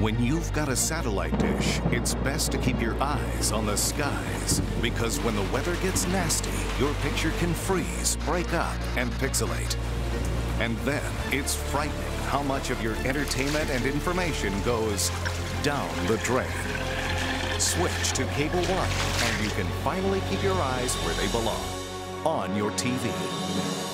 When you've got a satellite dish, it's best to keep your eyes on the skies, because when the weather gets nasty, your picture can freeze, break up, and pixelate. And then it's frightening how much of your entertainment and information goes down the drain. Switch to Cable One, and you can finally keep your eyes where they belong, on your TV.